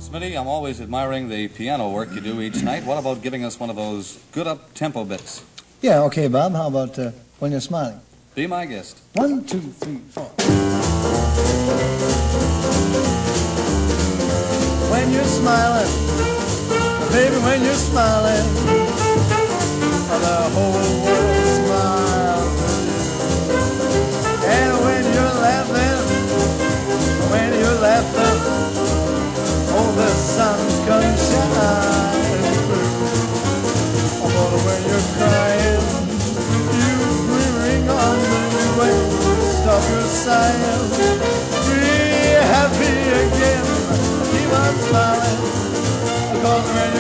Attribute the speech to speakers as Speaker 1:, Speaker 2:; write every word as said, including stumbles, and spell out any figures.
Speaker 1: Smitty, I'm always admiring the piano work you do each night. What about giving us one of those good up-tempo bits?
Speaker 2: Yeah, okay, Bob. How about uh, When You're Smiling?
Speaker 1: Be my guest.
Speaker 2: One, two, three, four. When you're smiling, baby, when you're smiling, the whole world smiles. And when you're laughing, when you're laughing, oh, the sun comes shining through. Oh, but when you're crying, you bring on the way. Stop your sighing, be happy again. Keep on smiling, because when